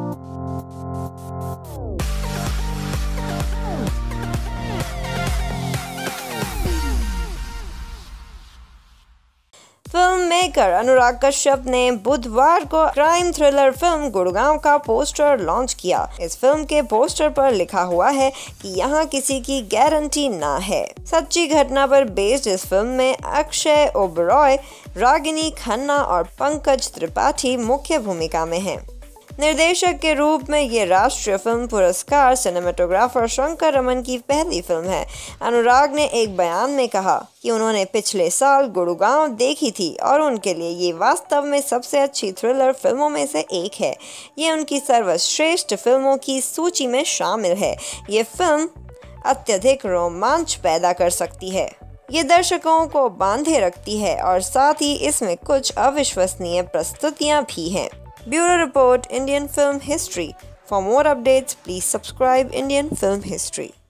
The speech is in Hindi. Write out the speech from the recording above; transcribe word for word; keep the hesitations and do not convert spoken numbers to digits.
फिल्म मेकर अनुराग कश्यप ने बुधवार को क्राइम थ्रिलर फिल्म गुड़गांव का पोस्टर लॉन्च किया। इस फिल्म के पोस्टर पर लिखा हुआ है कि यहाँ किसी की गारंटी ना है। सच्ची घटना पर बेस्ड इस फिल्म में अक्षय ओबरॉय, रागिनी खन्ना और पंकज त्रिपाठी मुख्य भूमिका में हैं। निर्देशक के रूप में ये राष्ट्रीय फिल्म पुरस्कार सिनेमेटोग्राफर शंकर रमन की पहली फिल्म है। अनुराग ने एक बयान में कहा कि उन्होंने पिछले साल गुड़गांव देखी थी और उनके लिए ये वास्तव में सबसे अच्छी थ्रिलर फिल्मों में से एक है। ये उनकी सर्वश्रेष्ठ फिल्मों की सूची में शामिल है। ये फिल्म अत्यधिक रोमांच पैदा कर सकती है। ये दर्शकों को बांधे रखती है और साथ ही इसमें कुछ अविश्वसनीय प्रस्तुतियां भी हैं। Bureau Report, Indian Film History. For more updates, please subscribe Indian Film History.